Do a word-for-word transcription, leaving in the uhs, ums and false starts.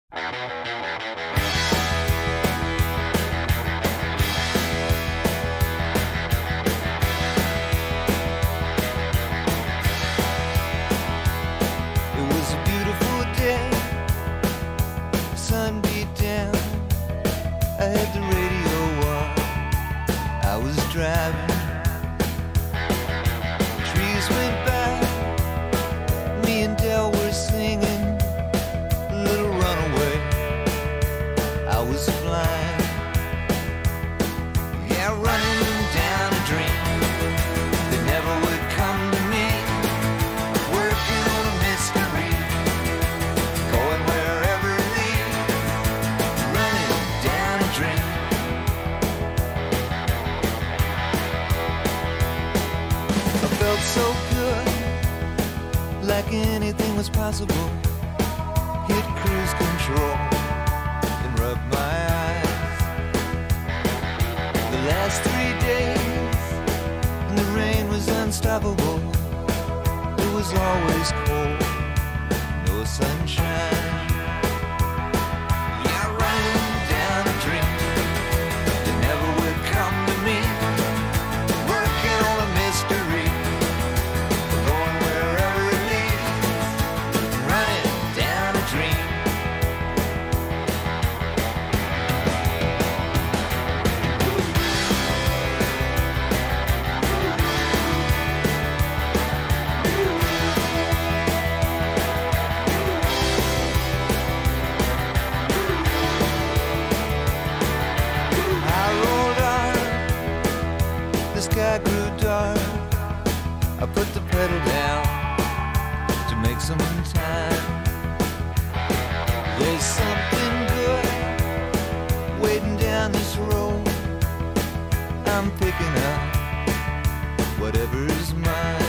Driving, trees went by, me and Del were singing a little runaway. I was flying, yeah, running down a dream that never would come to me, working on a mystery, going wherever it leads, running down a dream. Felt so good, like anything was possible. Hit cruise control and rub my eyes. The last three days, and the rain was unstoppable. It was always cold, no sunshine. Yeah, running down a dream that never would come to me, working on a mystery. The sky grew dark, I put the pedal down to make some time. There's something good waiting down this road. I'm picking up whatever's mine.